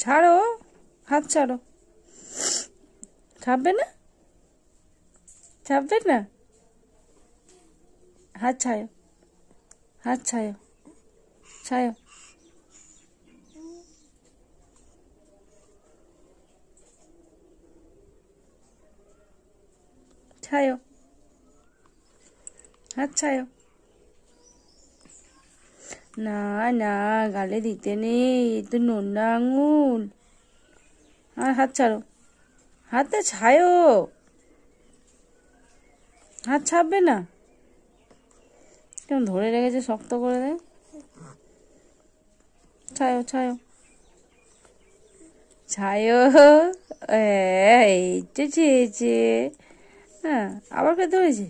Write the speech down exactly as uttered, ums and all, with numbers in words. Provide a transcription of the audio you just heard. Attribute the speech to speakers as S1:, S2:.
S1: ছাড়ো, হাত ছাড়ো। ছাড়বে না, ছাড়বে না, হাত ছাড়ো, হাত ছাড়ো, ছাড়ো। ছাড়ো, হাত ছাড়ো। না না, গালে দিতে নেই, এই তো নোংরা আঙুল। আর হাত ছাড়ো, হাতটা ছাড়ো, হাত ছাড়বে না, কেমন ধরে রেখেছে শক্ত করে দেয়। ছাড়ো ছাড়ো, ছাড়ো। এই তো চেয়েছে। হ্যাঁ, আবার কে ধরেছিস?